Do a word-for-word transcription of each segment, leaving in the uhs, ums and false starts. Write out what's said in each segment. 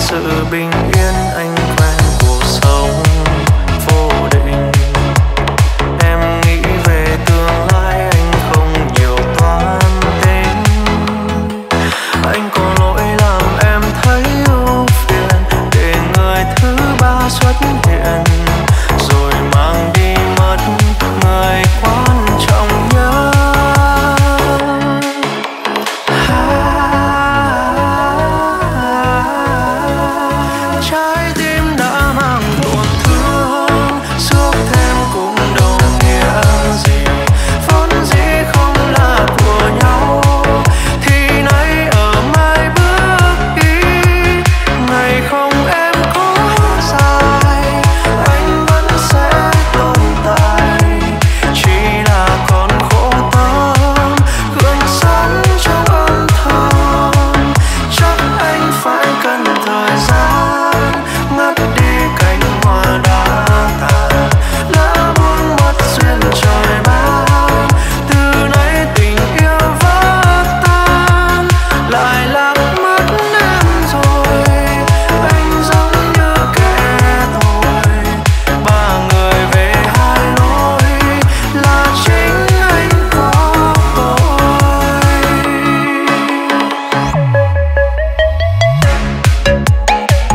sự bình yên anh quen cuộc sống vô định. Em nghĩ về tương lai anh không nhiều toan tính. Anh có lỗi làm em thấy ưu phiền, để người thứ ba xuất hiện rồi mang đi mất người quan trọng nhất. Trái tim đã mang tổn thương, xước thêm cũng đâu nghĩa gì. Vốn dĩ không là của nhau thì nay ở mai bước đi. Ngày không em có dài, anh vẫn sẽ tồn tại. Chỉ là còn khổ tâm, gượng sống trong âm thầm. Chắc anh phải cần thời gian ngắt đi cánh hoa đã tàn, lỡ buông mất duyên trời ban. Từ nay tình yêu vỡ tan, lại lạc mất em rồi. Anh giống như kẻ thù, ba người về hai lối, là chính anh có tội.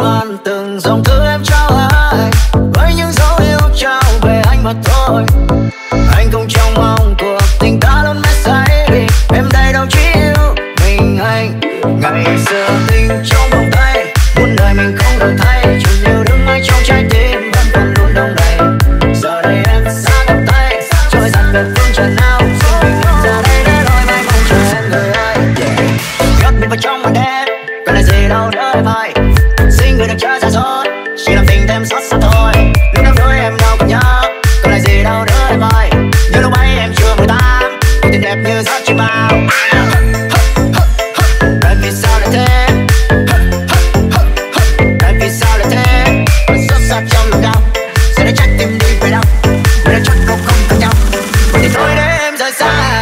ngoan từng dòng thư em trao ai với những dấu yêu trao về anh mà thôi. Anh không trông mong cuộc tình ta luôn mãi say đi, em đây đâu chỉ yêu mình anh. Ngày xưa tình trong vòng tay, muôn đời mình không đổi thay, chỉ yêu đương mãi trong trái tim vẫn còn luôn đông đầy. Giờ đây em xa tầm tay, trôi dạt về phương trời nào, xin mình em ra đây để đôi mai mong chờ em người ơi. Gấp mình vào trong màn đêm, còn lại gì đâu nữa em ơi. Xin người đừng chơi xa xôi, chỉ làm tình thêm xót xa thôi. Lúc năm đôi em đâu còn nhớ, còn lại gì đâu nữa em ơi. Như lúc ấy em chưa mười tám, cuộc tình đẹp như giấc chiêm bao. Tại vì sao lại thế? Tại vì sao lại thế? Vẫn xót xa trong lòng đau, sẽ để trách tim đi về đâu, để để trách không không cần nhau. Cuộc tình thôi để em rời xa.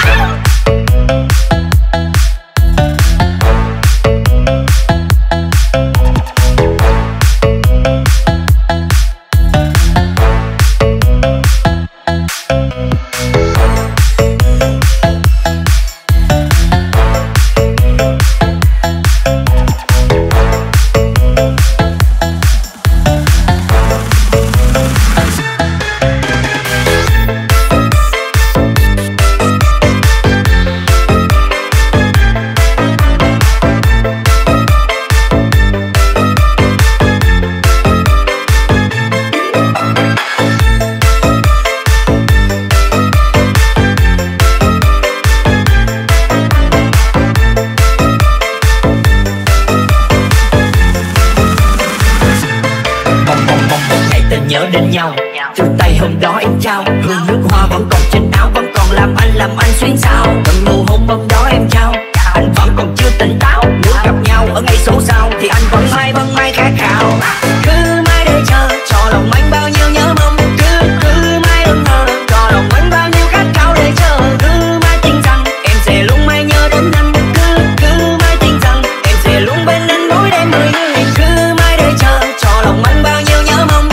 Nhớ đến nhau từ tay hôm đó em trao, hương nước hoa vẫn còn trên áo, vẫn còn làm anh làm anh xuyến xao. Từng nụ hôn hôm đó em trao, anh vẫn còn chưa tỉnh táo. Nếu gặp nhau ở ngày số sau thì anh vẫn mãi vẫn mãi khát khao. Cứ mãi để chờ cho lòng anh bao nhiêu nhớ mong, cứ cứ mãi ước mơ cho lòng anh bao nhiêu khát khao để chờ. Cứ mãi tin rằng em sẽ luôn mãi nhớ đến anh, cứ cứ mãi tin rằng em sẽ luôn bên anh mỗi đêm mười người. Cứ mãi để chờ cho lòng anh bao nhiêu nhớ mong,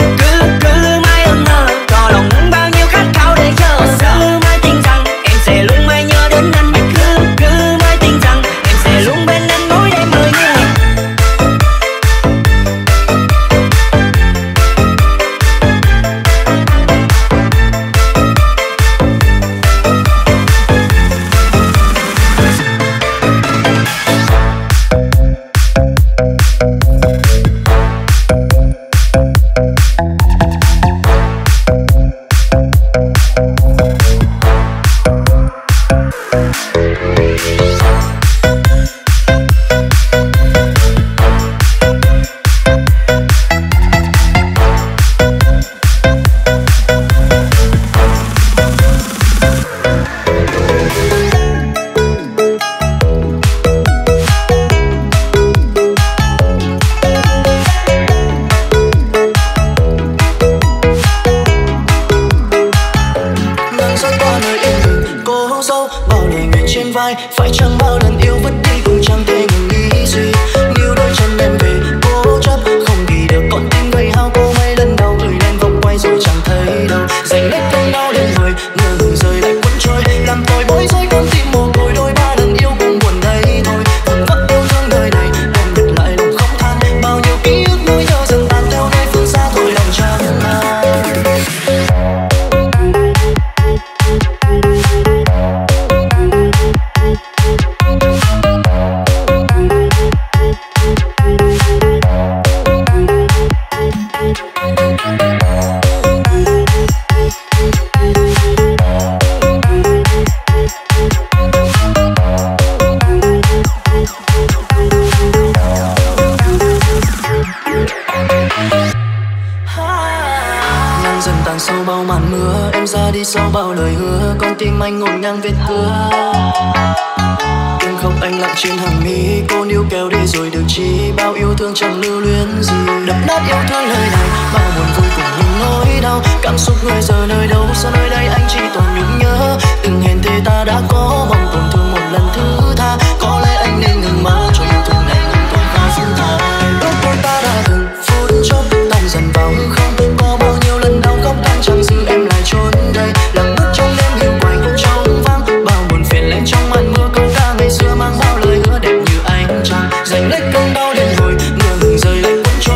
phải chăng bao lần yêu vứt đi cũng chẳng thể ngừng nghĩ gì. Níu đôi chân em về cố chấp không kỳ được, con tim gây hao cô mấy lần đau gửi lên vòng quay rồi chẳng thấy đâu. Dành hết cơn đau đến người ngờ ngừng rời lại cuốn trôi, làm tôi bối rối con tim mồ côi. Đôi ba lần yêu cũng buồn đấy thôi, vẫn vất yêu thương đời này em nhật lại lòng không than. Bao nhiêu ký ức nỗi nhớ dần tan theo nơi phương xa thôi lòng chẳng ai. Sau bao màn mưa em ra đi sau bao lời hứa, con tim anh ngổn ngang vết cưa. Tiếng khóc anh lặng trên hàng mi, cô níu kéo đi rồi được chi. Bao yêu thương chẳng lưu luyến gì, đập nát yêu thương lời này. Bao buồn vui cùng những nỗi đau, cảm xúc người giờ nơi đâu. Sao nơi đây anh chỉ toàn nhung nhớ, từng hẹn thề ta đã có mong tổn thương một lần thứ tha. Có lẽ anh nên ngừng mơ cho yêu thương này ngừng tổn thương xin tha. Lúc đôi ta đã từng phút chốc tan dần vào hư không, có bao nhiêu lần đau khóc tan chẳng giữ em lại trốn đây. Lặng bước trong đêm hiu quạnh trong vắng, bao buồn phiền lên trong màn mưa. Câu ca ngày xưa mang bao lời hứa đẹp như ánh trăng, dành lấy cơn đau đến hồi ngờ ngừng rời lại cuốn trôi.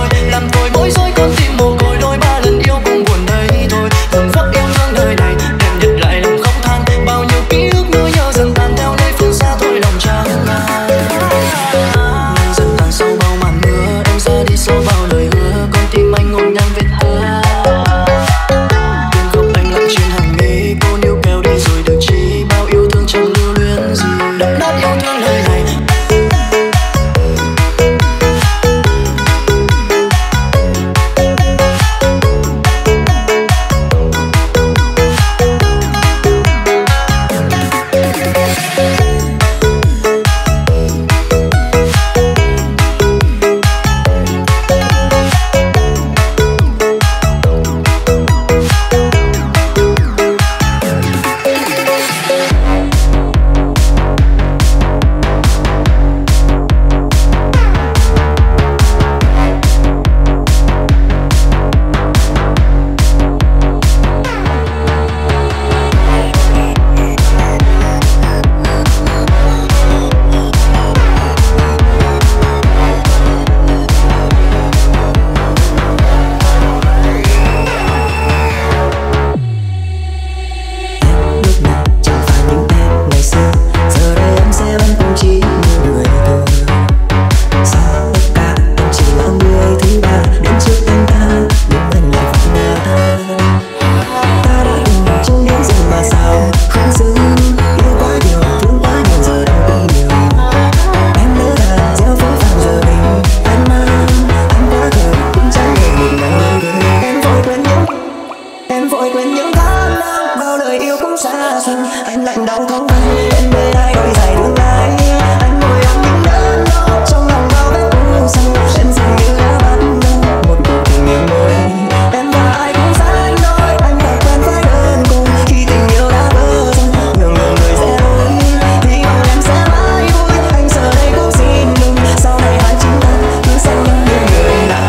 xuân, anh lạnh đau thấu vai. Em bên ai đôi dài tương lai, anh ngồi ôm những đớn đau trong lòng bao vết u sầu. Em dường như đã bắt đầu một cuộc tình yêu mới. Em và ai cũng xa anh đôi, anh đã quen phải đơn côi. Khi tình yêu đã vỡ rồi, nhường nhường người sẽ lối. Hy vọng em sẽ mãi vui, anh giờ đây cũng xin đừng. Sau này hai chúng ta cứ xem nhau như người lạ.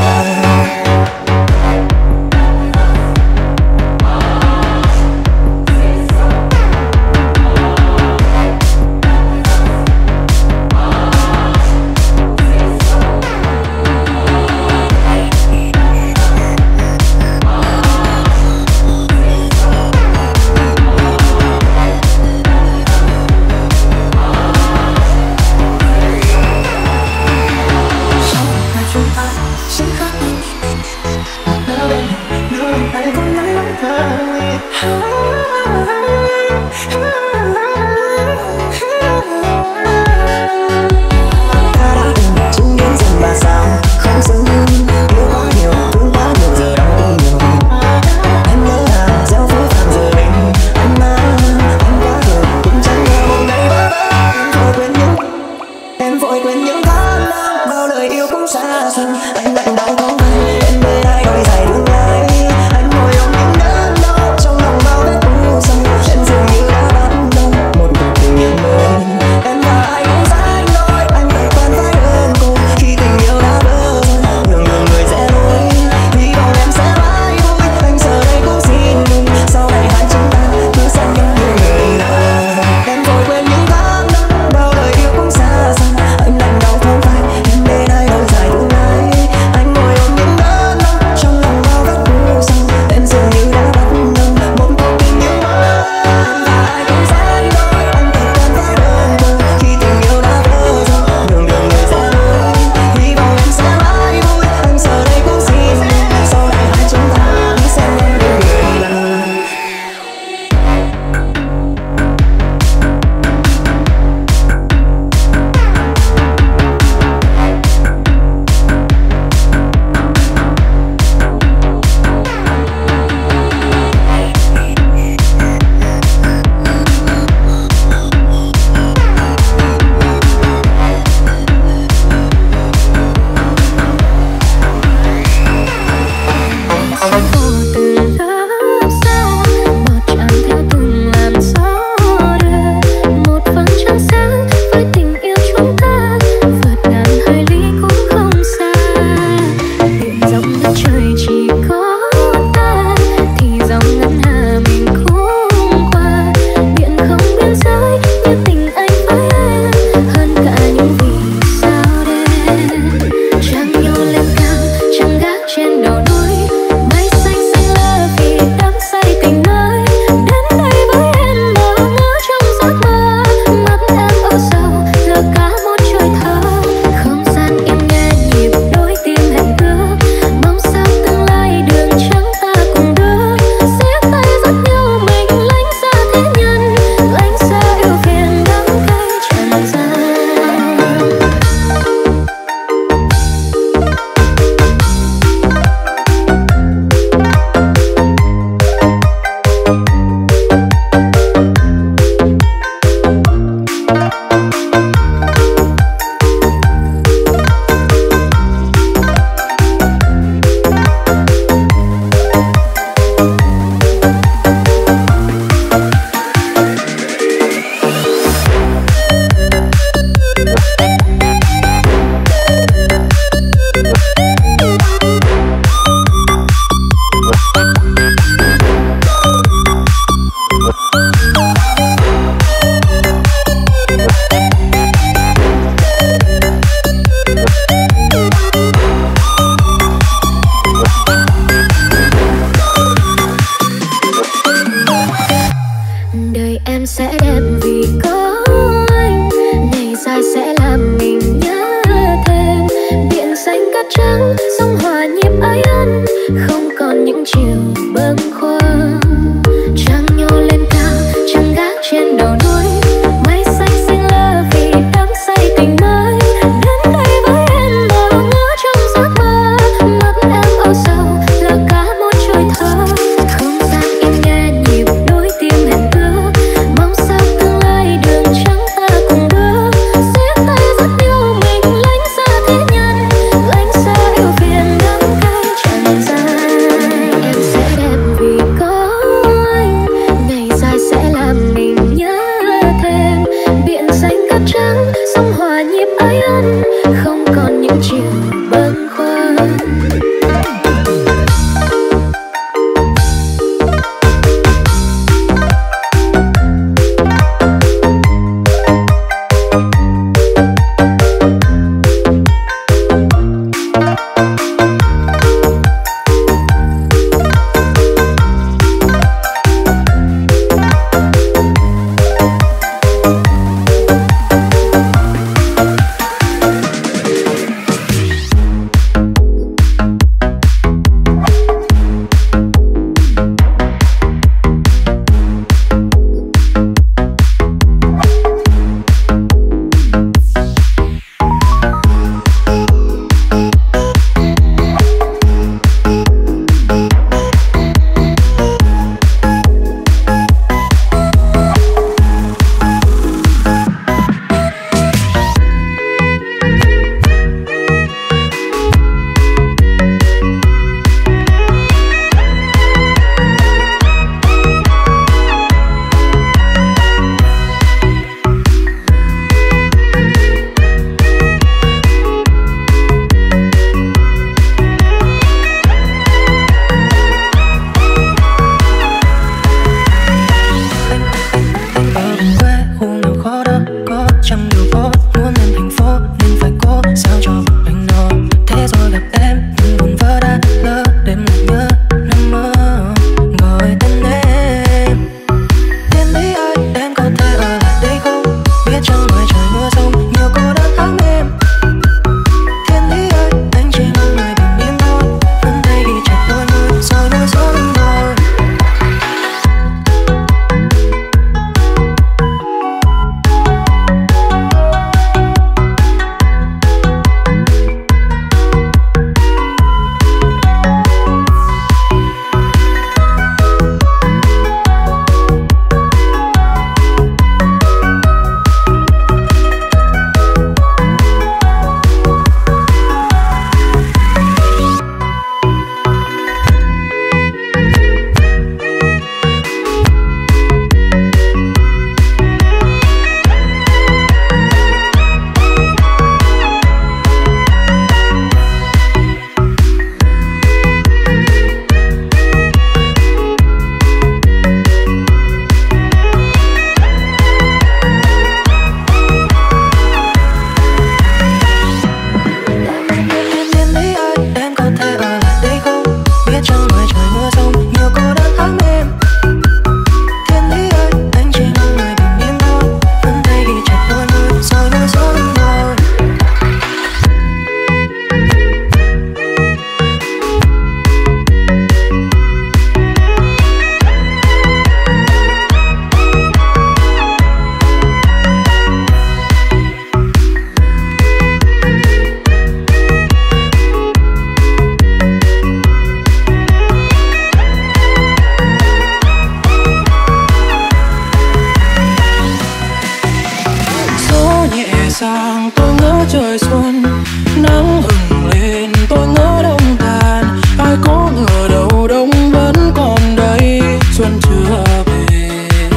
trời xuân. Nắng hừng lên tôi ngỡ đông tàn, ai có ngờ đâu đông vẫn còn đây. Xuân chưa về,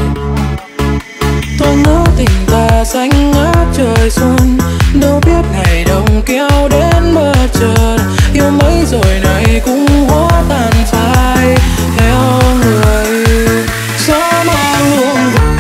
tôi ngỡ tình ta xanh ngát trời xuân. Đâu biết ngày đông kéo đến mơ chợt, yêu mấy rồi này cũng hóa tàn phai theo người gió mang hương về.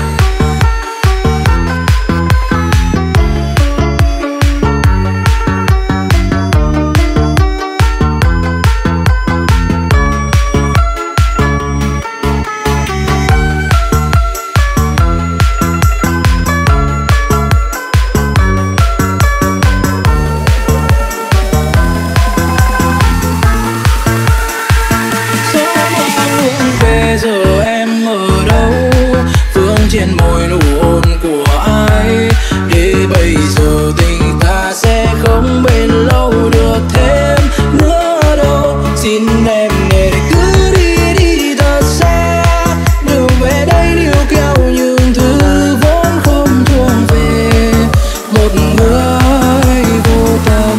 Trên môi nụ hôn của ai để bây giờ tình ta sẽ không bền lâu được thêm nữa đâu. Xin em để cứ đi đi thật xa, đường về đây níu kéo những thứ vốn không thuộc về một người vô tâm.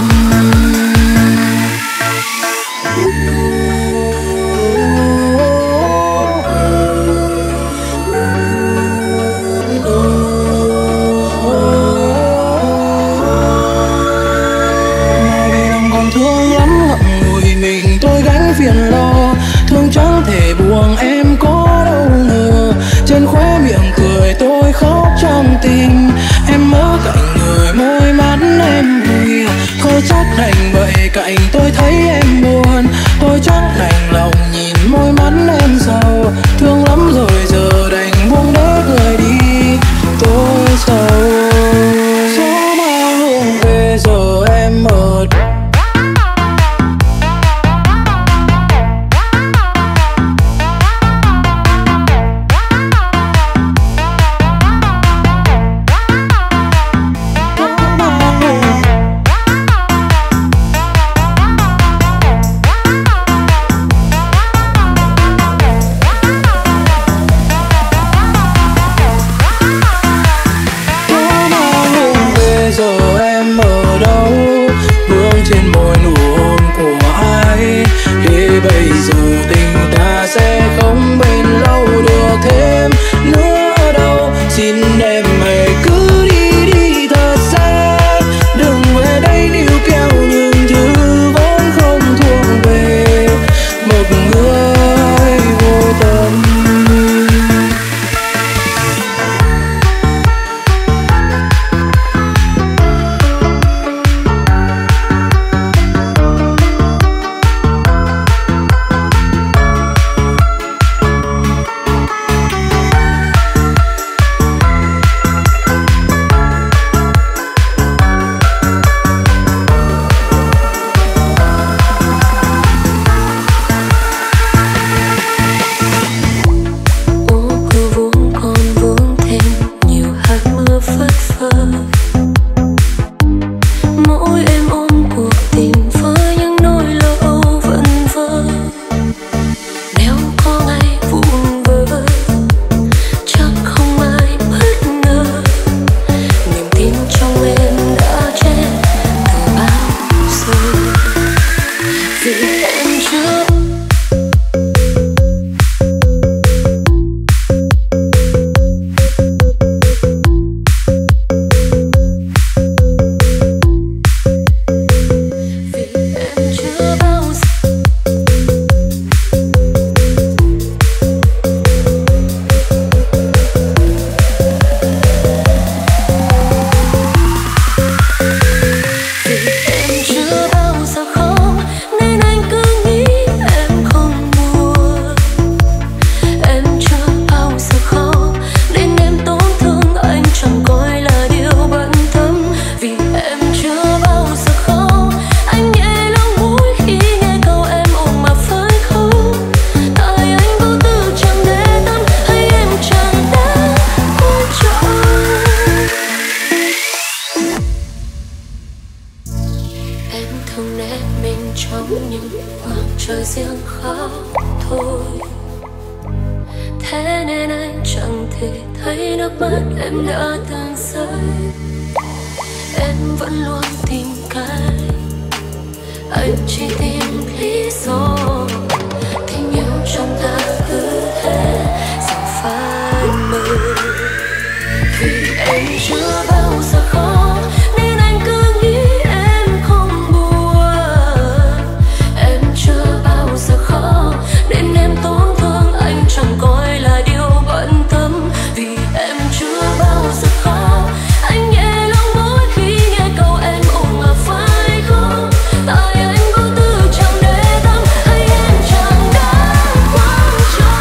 Phiền lo thương chẳng thể buông em có đâu ngờ, trên khóe miệng cười tôi khóc trong tình. Em ở cạnh người môi mắt em vui, thôi chắc đành vậy cạnh tôi thấy em buồn. Tôi chắc đành lòng nhìn môi mắt em sầu, thương lắm rồi giờ đành buông để người đi tôi sầu. Gió mang hương về giờ em ở thế nên anh chẳng thể thấy nước mắt em đã từng rơi. em vẫn luôn tìm cách, anh chỉ tìm lý do. Tình yêu trong ta cứ thế sao phai mờ, vì em chưa bao giờ khó nên anh cứ nghĩ em không buồn. Em chưa bao giờ khó nên em tổn thương anh chẳng coi là điều bận tâm, vì em chưa bao giờ khó. Anh nhẹ lòng mỗi khi nghe câu em ủng là phải không, tại anh vô tư chẳng để tâm hay em chẳng đáng quan trọng.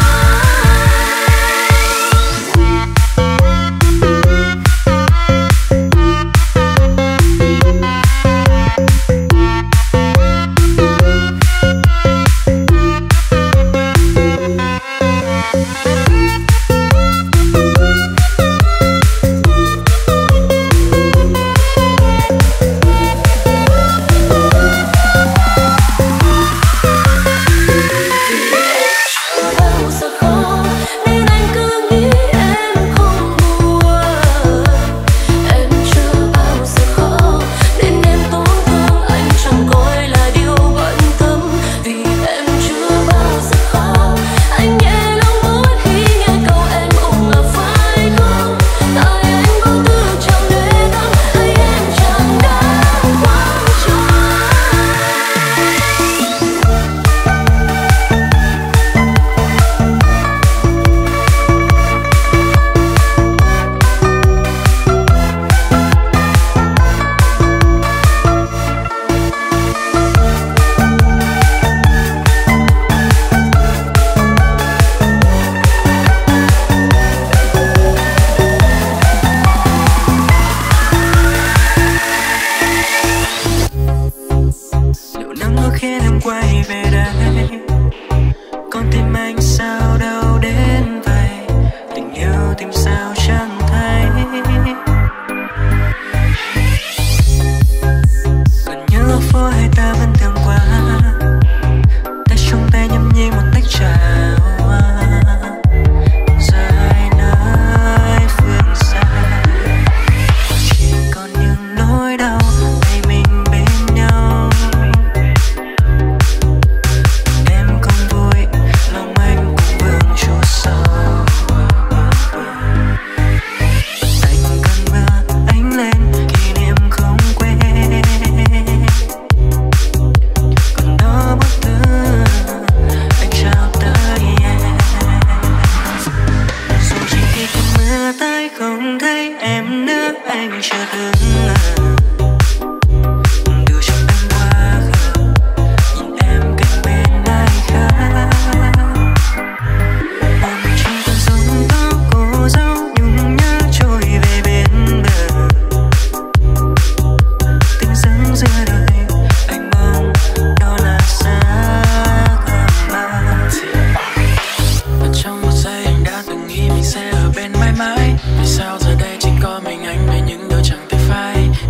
Vì sao giờ đây chỉ có mình anh với những điều chẳng thể phai.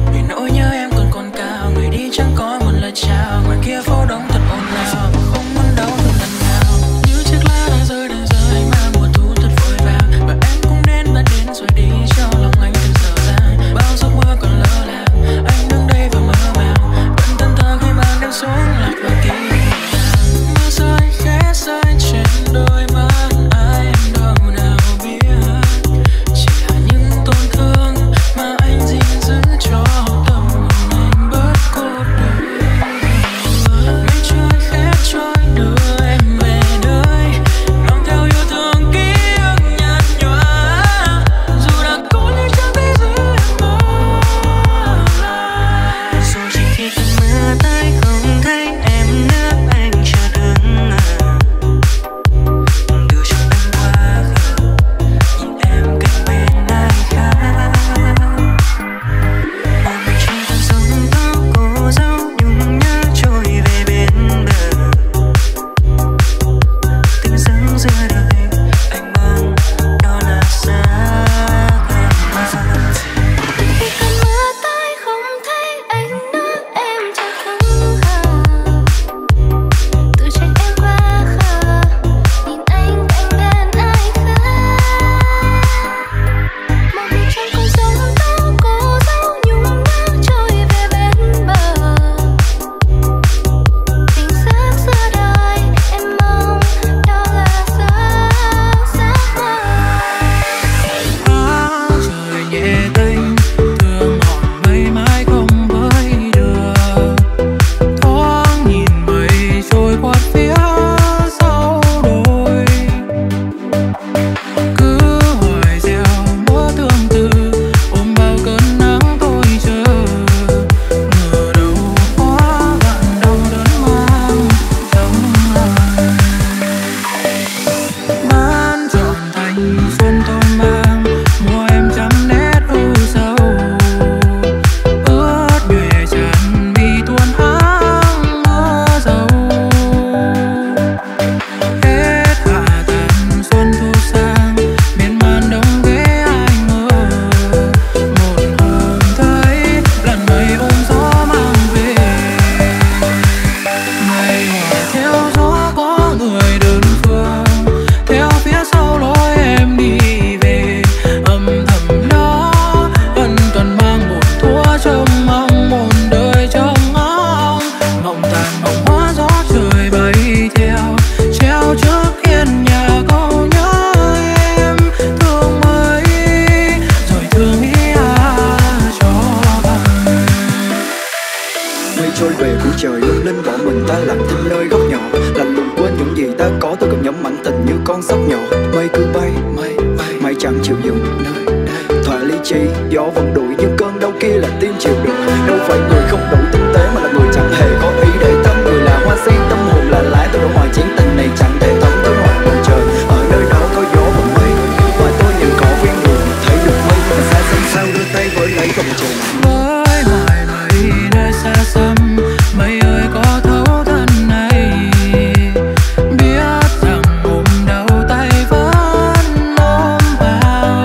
trời lung linh bỏ mình ta lặng thinh nơi góc nhỏ, lạnh lùng quên những gì ta có. Tôi cần nhắm mảnh tình như con sóc nhỏ. Mây cứ bay, mây bay, mây chẳng chịu dừng nơi đây. Thỏa lý trí, gió vẫn đuổi nhưng cơn đau kia là tim chịu đựng. Đâu phải người không đủ tinh tế mà là người chẳng hề có ý để tâm. Người là hoa si tâm hồn là lái tôi đổ ngoài chiến tình này chẳng thể thấm tới ngoài bầu trời. Ở nơi đó có gió và mây, và tôi những cỏ viên đường thấy được mây và xa xăm sao đưa tay với lấy vòng trời. Với mải mây nơi xa xăm, mây ơi có thấu thân này, biết rằng ôm đau tay vẫn ôm vào,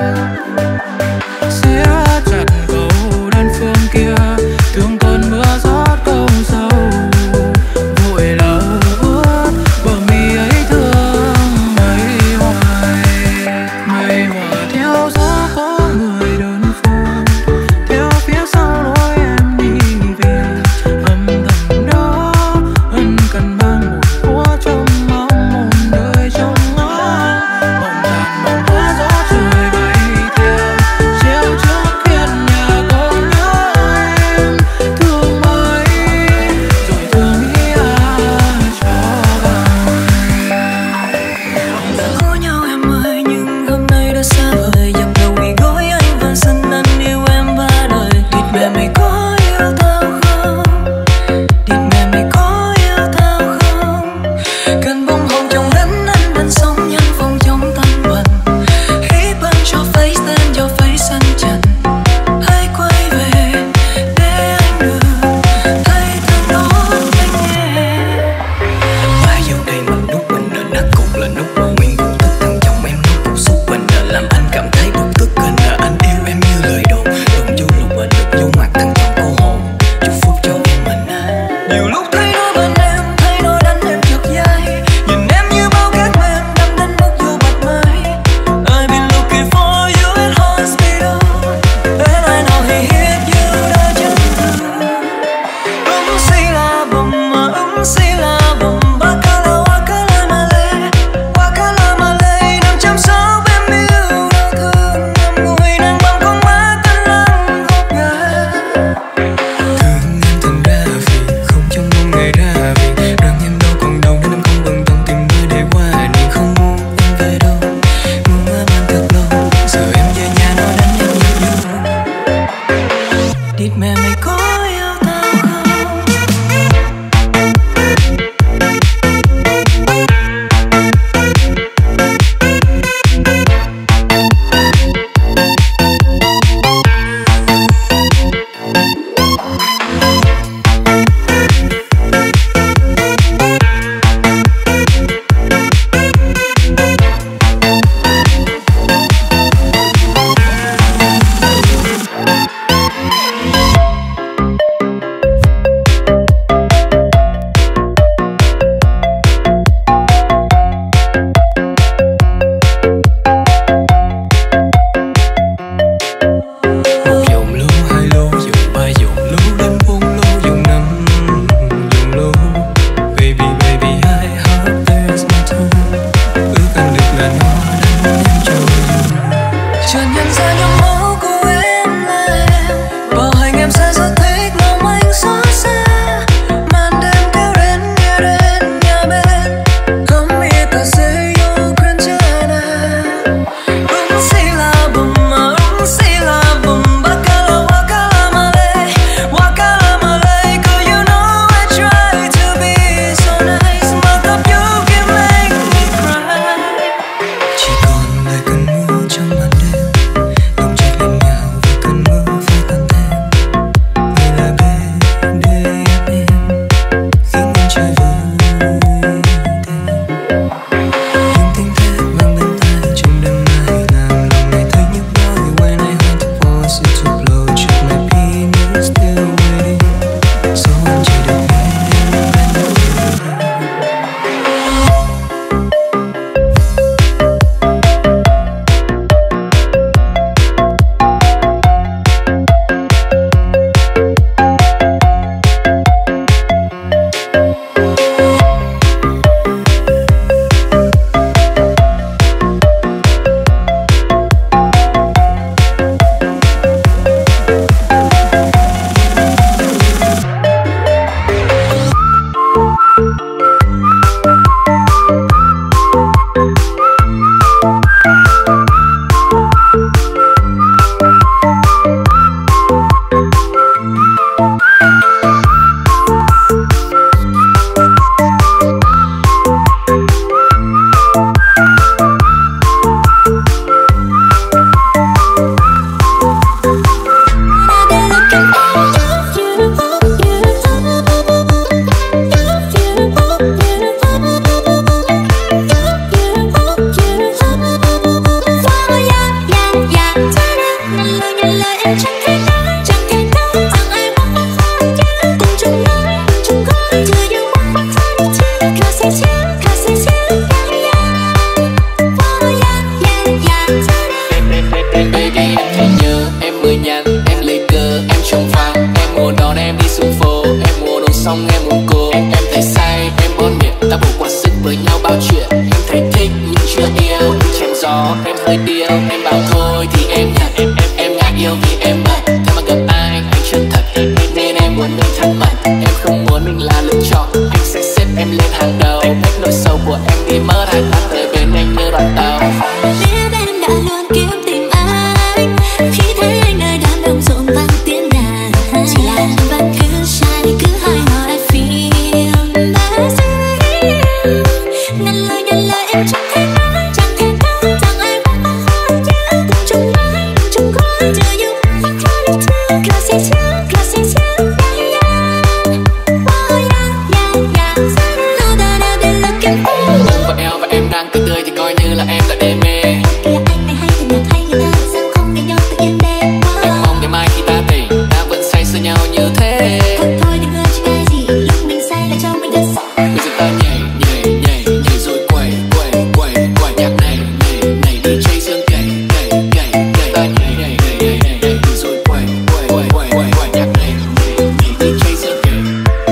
xé chặt cầu đơn phương kia, thương cơn mưa rót câu sâu, vội lỡ ướt bờ mi ấy thương mây hoài. Mây hòa theo gió có người đơn phương, theo phía sau lối em đi về, âm thầm đó ân cần mang một khúc trong mong một đời trong ngõ. Mộng tàn mộng hóa gió trời bay theo, treo trước hiên nhà con nhớ em, thương mấy rồi thương ý ai cho bằng. Đã có nhau em ơi, nhưng hôm nay đã xa vời. Dập đầu quỳ gối anh van xin anh yêu em ba đời. Địt mẹ mày có yêu tao không? Địt mẹ mày có yêu tao không? Cơn bông hồng trong đánh anh bên sông nhân phong trong tan bần. Hãy băng cho face tên cho face anh trần. Hãy quay về để anh được thấy thương đón anh nghe. Và dù đây mình nút mình nợ nó cũng là nút mà nguyên cùng thức thằng chồng em nút cũng xúc mình nợ làm anh cảm thấy bực tức. Kênh nợ anh yêu em như lời đồn, đồn vô lục và được vô mặt thằng chồng cô hồn. Chúc phúc cho em mình à. Nhiều lúc thấy nó bên em, thấy nó đánh em trượt dây, nhìn em như bao cát mềm đâm đến mức vô bạch mây. I've been looking for you at hospital, and I know he hit you đã chân thương. Ấm xì là bầm mà ấm xì là bầm, Wakala wakala male, wakala male. Năm trăm sáu em yêu đau thương, năm mùi nàng bằng con má tên lăng hộp gà. Thương em thành ra vì không trong mong ngày ra vì rằng em đâu còn đâu nên em không bận tâm tìm nơi để qua điện. Không muốn em về đâu, muốn ở bên thật lâu, giờ em về nhà nó đánh em nhịp nhàng. Địt mẹ mày có yêu tao không? Một dòng lúa, hai lúa, dòng ba dòng lúa, đến bốn lúa, dòng năm dòng lúa. Baby, baby, I hope there's my turn. Ước anh được là nó đánh em cho dù. Chợt nhận ra nhóm máu của em là em, bảo hành em sẽ rất thích lòng anh xót xa. Màn đêm kéo đến nghe đến nhà bên, come here ta say you can chana. Ấm xì là bầm mà ấm xì là bầm, Wakala wakala male, wakala male. Girl you know I try to be so nice, but of you can make me cry. Chỉ còn lại cơn mưa trong màn đêm, lòng chợt em baby, em thấy nhớ. Em mới nhắn, em lấy cớ, em trông vắng. Em muốn đón em đi xuống phố, em muốn uống xong em muốn cô. Em thấy say, em buồn miệng, ta bù quá sức với nhau bao chuyện. Em thấy thích nhưng chưa yêu, em chém gió, em hơi điêu. Em bảo thôi thì em nhận, em em em ngại yêu vì em bận. Thế mà gặp anh, anh chân thật, nên em muốn mình thân mật. Em không muốn mình là lựa chọn, anh sẽ xếp em lên hàng đầu. Anh hết nỗi sầu của em đi mất, hai ta tới bên anh như đoàn tàu. Biết em đã luôn kiếm tìm anh, khi thấy anh nơi đám đông rộn vang tiếng đàn. Chỉ là em vẫn cứ sai, cứ hỏi how I feel. Đã say ngần lời ngần lời em chẳng thể nói, chẳng thể nói rằng ai quá hối nhớ. Trong mãi, trong quá, do you are calling to close it, close it, yeah yeah. Oh yeah yeah yeah. Know that I've been looking for. Vâng và eo và em đang cười tươi thì coi như là em đã đê mê. Kìa anh này hay thì nhạc hay người ta sao không để nhau tự nhiên đêm. Em mong ngày mai khi ta tỉnh, ta vẫn say sưa nhau như thế. Thôi thôi đừng nói chuyện cái gì, lúc mình say là cho mình thật sợ. Bây giờ ta nhảy nhảy nhảy nhảy rồi quẩy quẩy quẩy quẩy nhạc này này này đi DJ Dương kể kể kể kể ta nhảy nhảy nhảy nhảy nhảy nhảy rồi quẩy quẩy quẩy quẩy quẩy nhạc này này này đi DJ Dương kể.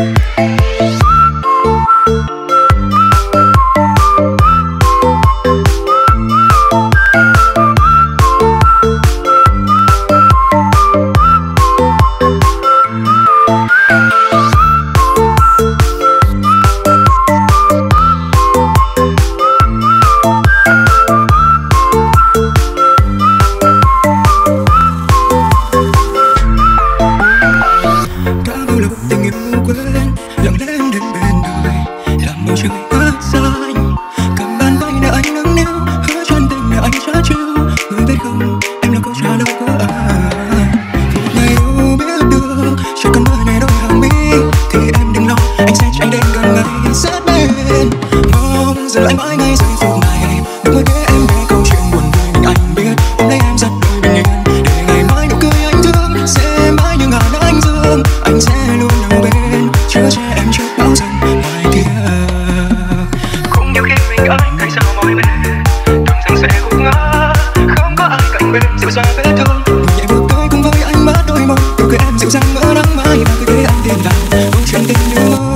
Đã bao lâu tình yêu quên, lặng lẽ em đến bên đời, làm bầu trời quá xanh. Cầm bàn tay để anh nâng niu, hứa chân tình để anh trả chiêu. Người biết không, em là câu trả lời của anh. Một ngày đâu biết được, chỉ cần nơi này đôi hàng mi, thì em đừng lo, anh sẽ chạy đến gần ngay sát bên. Mong giờ lại mãi ngay giây phút này, đừng quên kể em nghe câu chuyện buồn vui mình anh biết. Hôm nay em rất đôi bình yên, để ngày mai nụ cười anh thương sẽ mãi như ngàn anh dương. Anh sẽ luôn ở bên, chở che em trước bão giông ngoài kia. Cũng nhiều khi mình anh thấy sao mọi bên, tưởng rằng sẽ không ngờ, không có ai cạnh bên dịu dàng vết thương. Vừa nhẹ vừa tới cùng với ánh mắt đôi môi, nụ cười em dịu dàng ngỡ nắng mai và cứ thế anh tin rằng câu chuyện tình như mơ.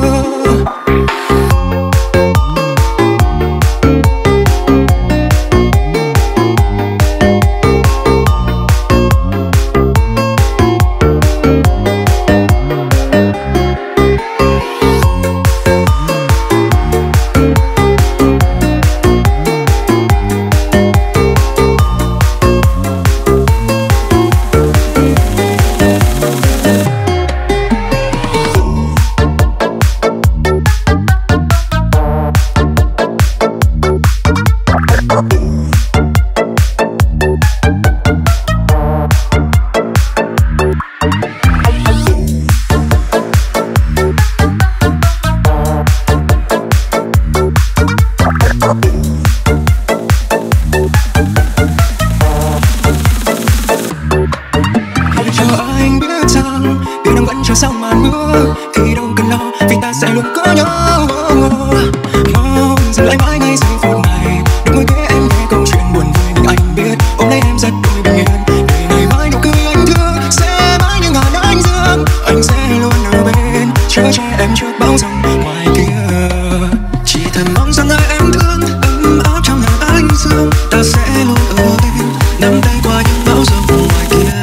Cho anh biết rằng biển đông vẫn chờ sau màn mưa, thì đâu cần lo vì ta sẽ luôn có nhau. Mong dừng lại mãi ngay giây phút này, đừng ngồi kể em nghe câu chuyện buồn vui mình anh biết. Hôm nay em rất đôi bình yên, để ngày mai nụ cười anh thương sẽ mãi như ngàn anh dương. Anh sẽ luôn ở bên, chở che em trước bão giông ngoài kia. Chỉ thầm mong rằng ai em thương ấm áp trong ngàn anh dương, ta sẽ luôn ở bên, nắm tay qua những bão giông ngoài kia.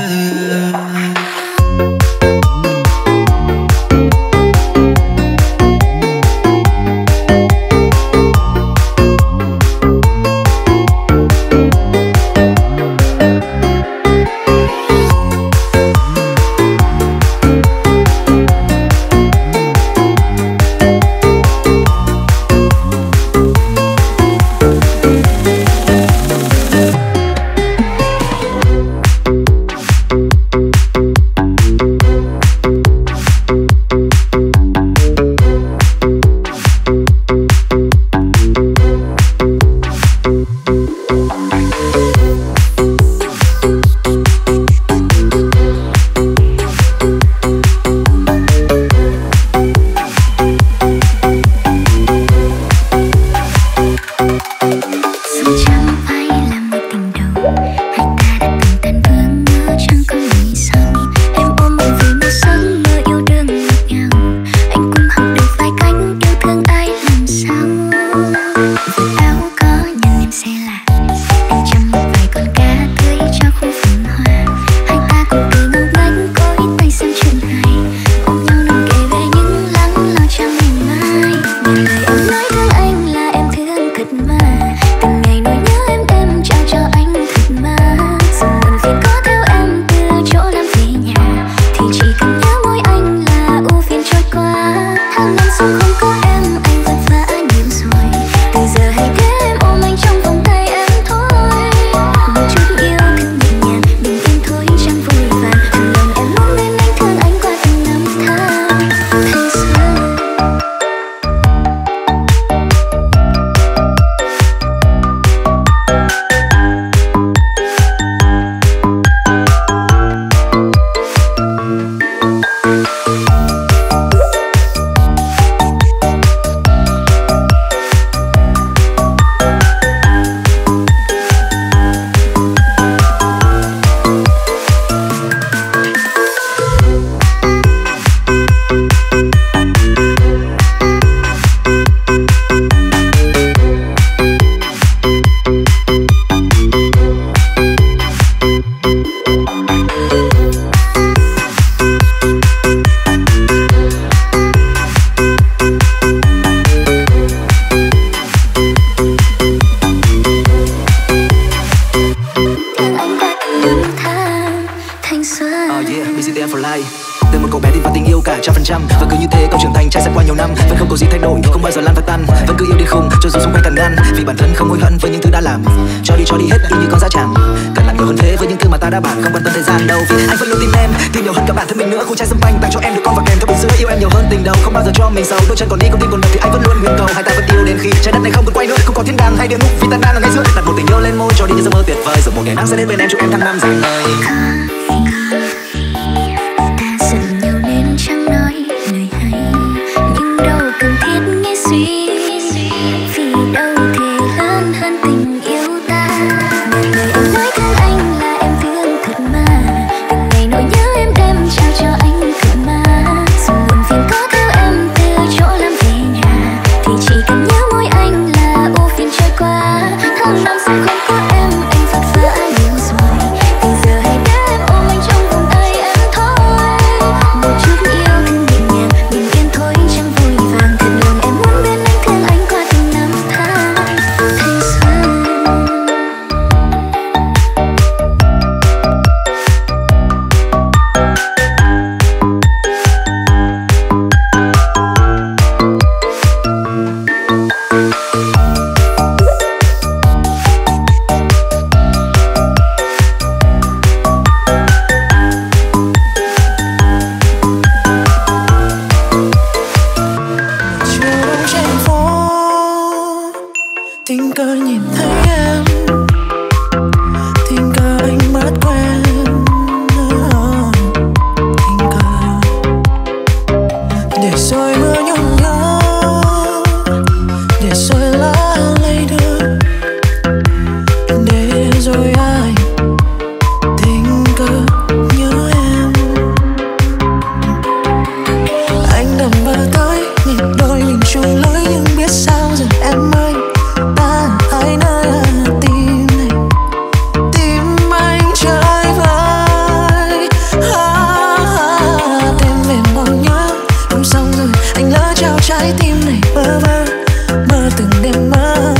thứ tha thanh xuân. Oh yeah, bê xê tê em for life. Từ một cậu bé tin vào tình yêu cả trăm phần trăm, và cứ như thế cậu trưởng thành trải qua nhiều năm, vẫn không có gì thay đổi, không bao giờ lan và tan, vẫn cứ yêu đi không cho dù xung quanh cằn nhằn, vì bản thân không hối hận với những thứ đã làm. Cho đi cho đi hết yêu như con dã tràng, cần làm nhiều hơn thế với những thứ mà ta đã bàn, không quan tâm thời gian đâu, vì anh vẫn luôn tin em, tin nhiều hơn cả bản thân mình nữa. Khu chai sâm panh tặng cho em được con và kèm theo bình sữa, yêu em nhiều hơn tình đầu, không bao giờ cho mình xấu. Đôi chân còn đi con tim còn đập thì anh vẫn luôn nguyện cầu hai ta vẫn yêu đến khi trái đất này không còn quay nữa, không có thiên đàng hay địa ngục, vì ta đang ở ngay giữa. Đặt một tình yêu lên môi cho đi những giấc mơ tuyệt vời, rồi một ngày nắng sẽ đến bên em chúc em tháng năm dài ngày. Chẳng nói lời hay nhưng đâu cần thiết nghe suy, vì đâu thể lớn hơn tình yêu ta. Ngày ngày em nói thương anh là em thương thật mà, từng ngày nỗi nhớ em đem trao cho anh thật mà. Dù buồn phiền có theo em từ chỗ làm về nhà, thì chỉ cần nhớ môi anh là ưu phiền trôi qua. Tháng năm sẽ không có em, anh vất vả nhiều rồi, vì giờ hãy để em ôm anh trong vòng tay em thôi. Một chút tình cờ nhìn thấy em, tình cờ anh mất quen, tình cờ để rồi mưa nhung nhớ, để rồi lá lay đưa, để rồi ai tình cờ nhớ em. Anh đầm vào tới nhịp đôi mình chung lối, nhưng biết sao giờ em ơi, trái tim này bơ vơ mơ từng đêm mơ,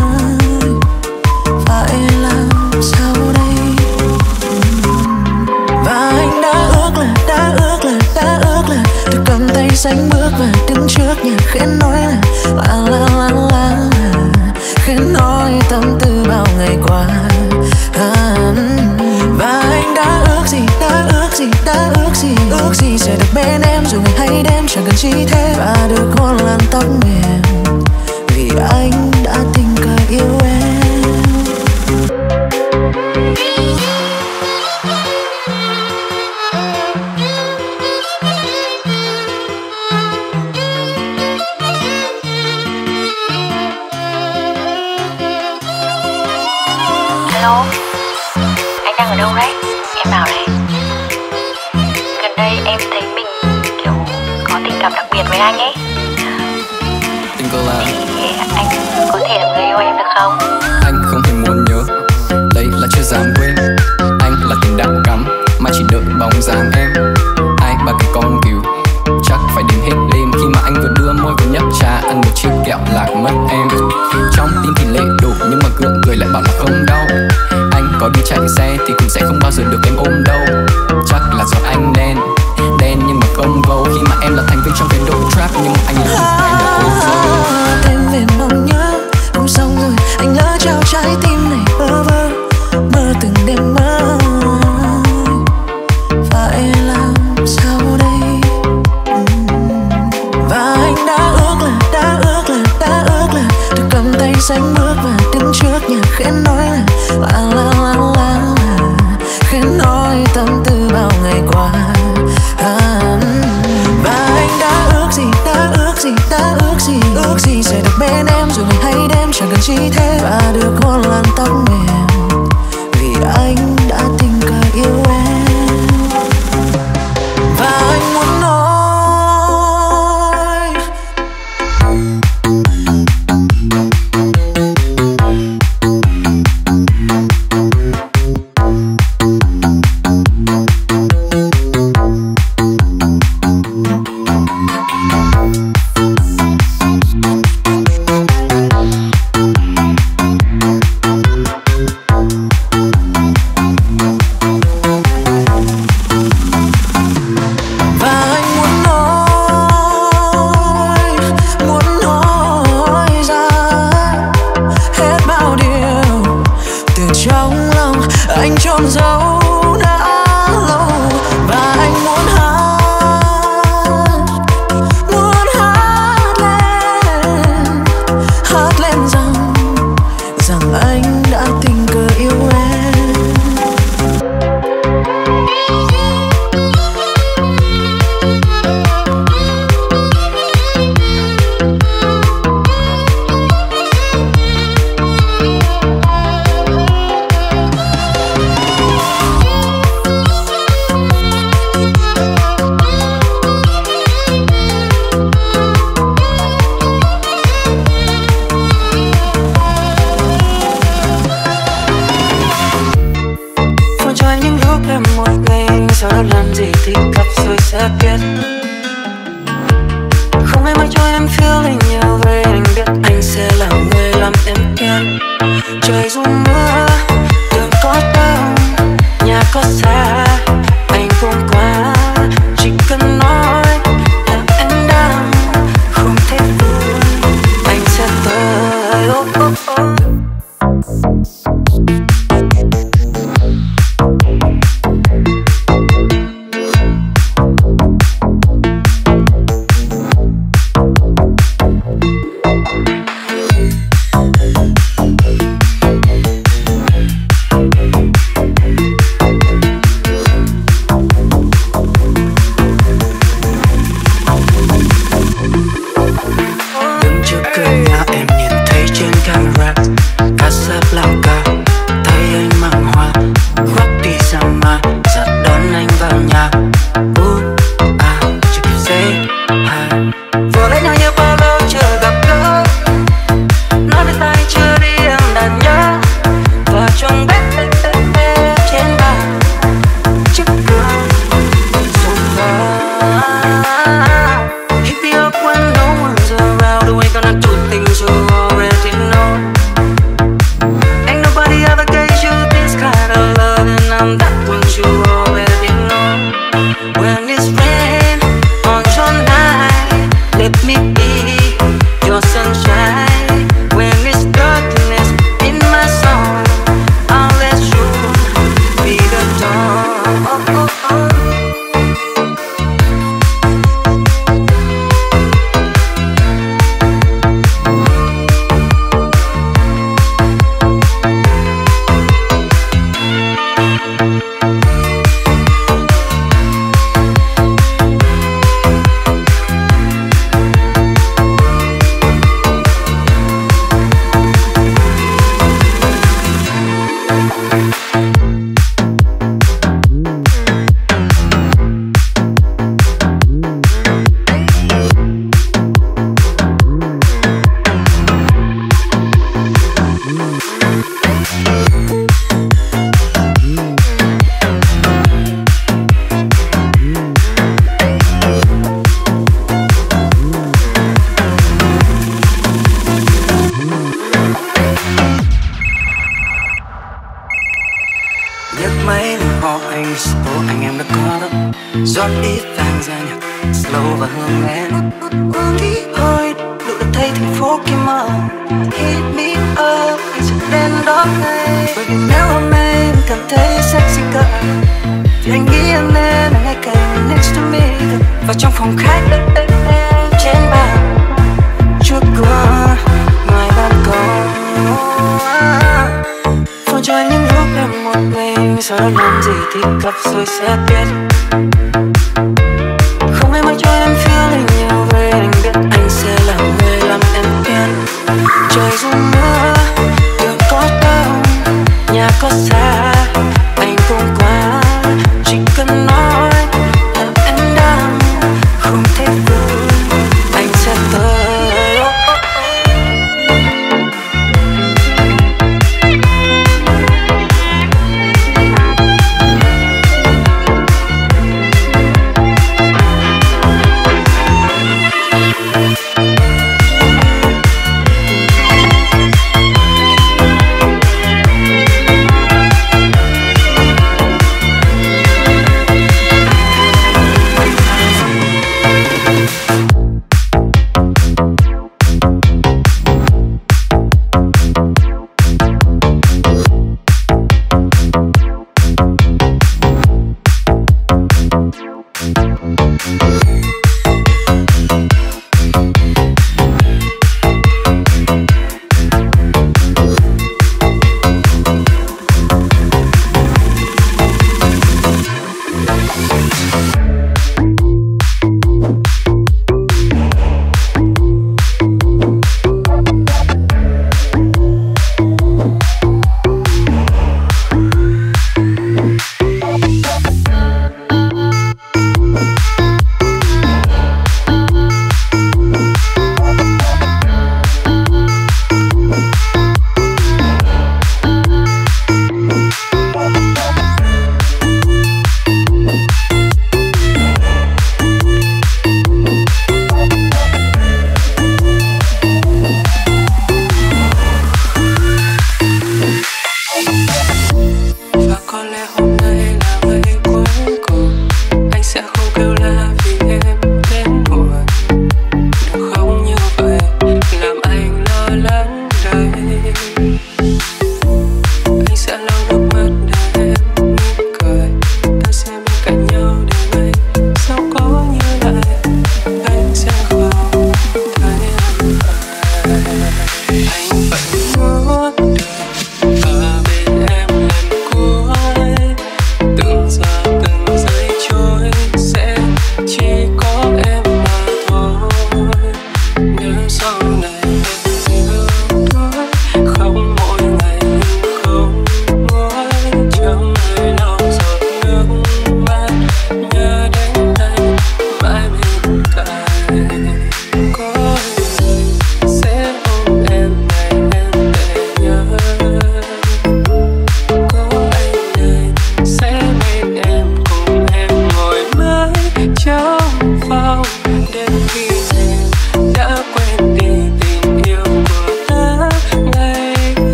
phải làm sao đây? Và anh đã ước là đã ước là đã ước là được cầm tay xanh bước và đứng trước nhà khẽ nói là la la la la, khẽ nói tâm tư bao ngày qua. À, và anh đã ước gì đã ước gì đã ước gì ước gì sẽ được bên em dù ngày hay đêm, chẳng cần chi thế, và được hôn làn tóc mềm vì anh đã tình cờ yêu em. Alo, anh đang ở đâu đấy? Em vào đây. Gần đây em thấy mình kiểu có tình cảm đặc biệt với anh ấy. Tình cờ là thì anh có thể là người yêu em được không? anh không thể muốn nhớ, đây là chưa dám quên. Anh là tình đạo cắm mà chỉ đợi bóng dáng em. Ai bà cái con cừu chắc phải đến hết đêm, khi mà anh vừa đưa môi vừa nhấp trà, ăn một chiếc kẹo lạc mất em. Trong tim thì lệ đổ nhưng mà gượng cười lại bảo là không đau. Anh có đi chạy xe thì cũng sẽ không bao giờ được em ôm đâu. Chắc là do anh đen đen nhưng mà không vô, khi mà em là thành viên trong cái đội trap, nhưng mà anh là anh là cô dâu. Thêm về mong nhớ không xong rồi, anh lỡ trao trái tim này bơ vơ mơ từng đêm mơ, phải làm sao đây? Và anh đã ước là đã ước là đã ước là được cầm tay xanh bước và đứng trước nhà khẽ nói là la la la la, khẽ nói tâm tư bao ngày qua. À, và anh đã ước gì đã ước gì đã ước gì ước gì sẽ được bên em dù ngày hay đêm, chẳng cần chi thế, và được hôn làn tóc mềm vì anh đã tình cờ yêu em. Và anh muốn nói những lúc em một mình, sau đó làm gì thì gặp rồi sẽ biết. Không ai mang cho em feeling nhiều về, anh biết anh sẽ là người làm em yên. Trời dù mưa, đường có đông, nhà có xa, anh cũng qua. Chỉ cần nói là em đang không thể vui, anh sẽ tới. Oh, oh, oh.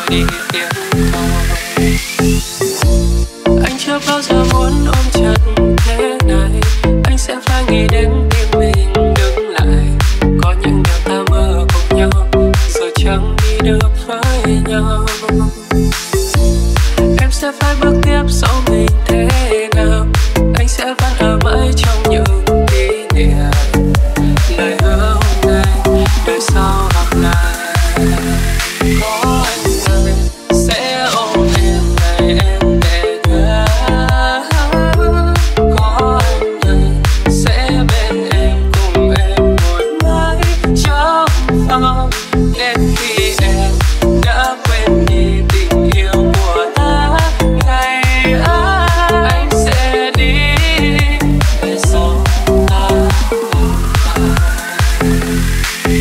đi yên thôi. Anh chưa bao giờ muốn ôm chặt thế này, anh sẽ phải nghĩ đến tim mình đứng lại. Có những điều ta mơ cùng nhau rồi chẳng đi được với nhau. Em sẽ phải bước tiếp sau mình thế nào, anh sẽ vẫn ở mãi trong những kỷ niệm. Lời hứa hôm nay đời sau gặp lại. Có anh ơi sẽ ôm em ngày em về nhà. Có anh ơi sẽ bên em cùng em ngồi mãi trong phòng đến khi em đã quên đi tình yêu của ta. Ngày ai anh sẽ đi về sau ta gặp lại.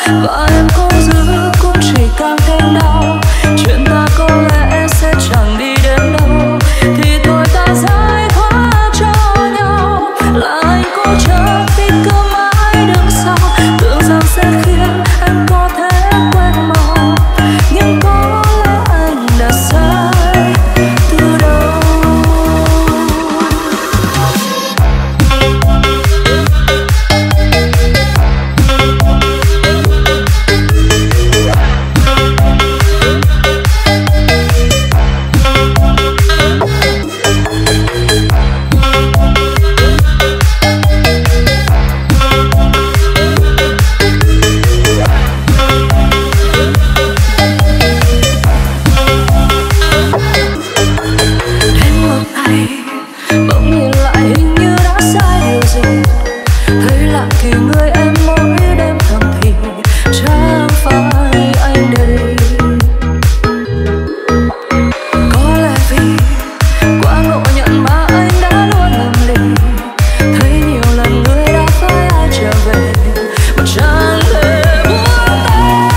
và em cố giữ cũng chỉ càng thêm đau. Chuyện ta có lẽ sẽ chẳng đi đến đâu, thì thôi ta giải thoát cho nhau. Là anh cố chấp khi cứ mãi đứng sau, tưởng rằng sẽ khiến em có thể quên mau, nhưng có lẽ anh đã sai từ đầu. Bỗng nhìn lại hình như đã sai điều gì, thấy lạ kỳ người em mỗi đêm thầm thì chẳng phải anh đây. Có lẽ vì quá ngộ nhận mà anh đã luôn lầm lì, thấy nhiều lần người đã phải ai trở về mà chẳng thể buông tay.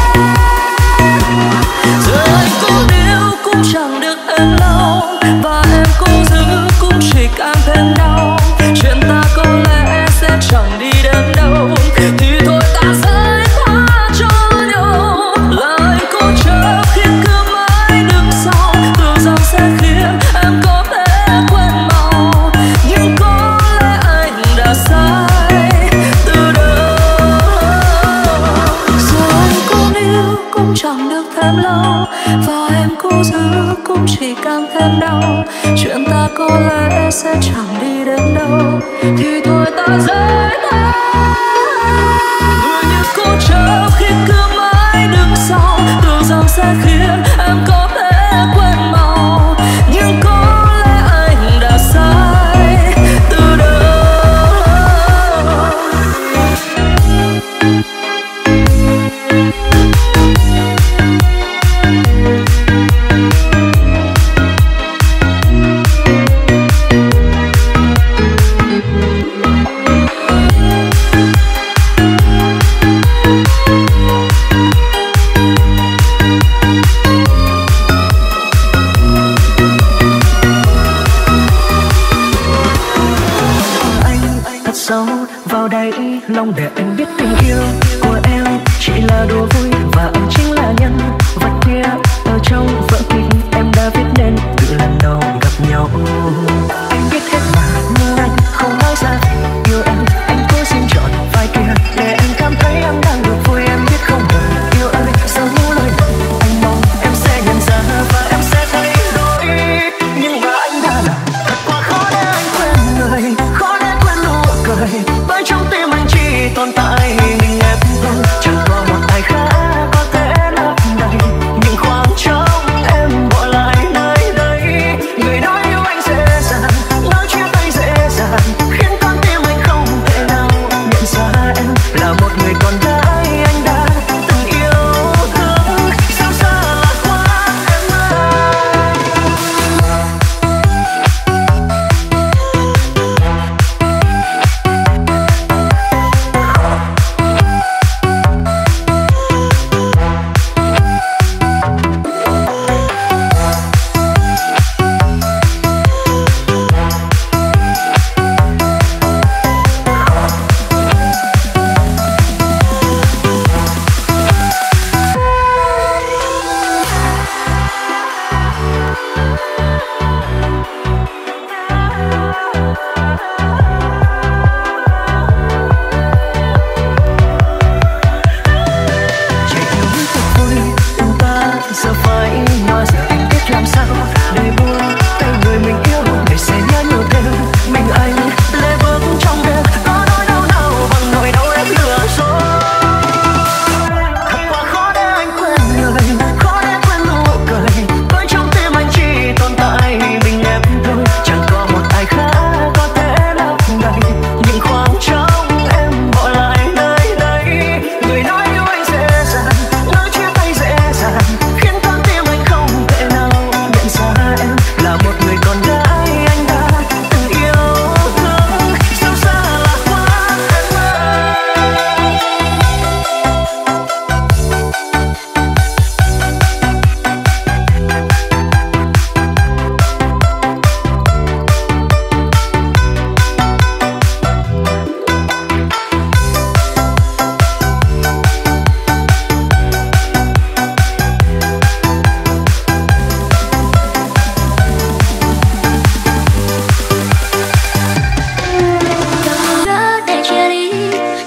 Giờ anh cố níu cũng chẳng được em lâu, và em cố giữ cũng chỉ càng thêm đau. Chuyện ta có lẽ sẽ chẳng đi đến đâu, thì thôi ta giải thoát cho nhau. Là anh cố chấp khi cứ mãi đứng sau, tưởng rằng sẽ khiến em có thể quên mau, nhưng có lẽ anh đã sai từ đầu. Giờ anh cố níu cũng chẳng được thêm lâu, và em cố giữ cũng chỉ càng thêm đau. Chuyện ta có lẽ sẽ chẳng đi đến đâu, thì thôi ta giải thoát. Người như cố chấp khi cứ mãi đứng sau, tưởng rằng sẽ khiến em có thể quên mau, nhưng có lẽ anh đã sai từ đầu. Sâu vào đây lòng để anh biết tình yêu của em chỉ là đùa vui, và anh chính là nhân vật kia ở trong vở kịch em đã viết nên từ lần đầu gặp nhau. Anh biết hết mà nhưng anh không nói ra yêu em. Anh cố xin chọn vai kia để anh cảm thấy em đang được vui. Em biết không hề yêu ơi, sau những lời này anh mong em sẽ nhận ra và em sẽ thay đổi. Nhưng mà anh đã làm thật quá khó để anh quên người, khó để quên nụ cười, bởi trong tim anh chỉ tồn tại mình em thôi. Chẳng có một ai khác có thể lấp đầy những khoảng trống em bỏ lại nơi đây. Người nói yêu anh dễ dàng, nói chia tay dễ dàng, khiến con tim anh không thể nào nhận ra em là một người con gái anh đã từng yêu thương. Sao xa lạ quá em ơi.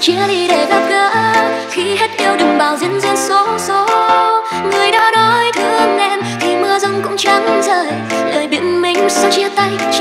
chia ly để gặp gỡ. Khi hết yêu đừng bảo duyên duyên số số. Người đã nói thương em thì mưa rông cũng chẳng rơi. Lời biện minh sao chia tay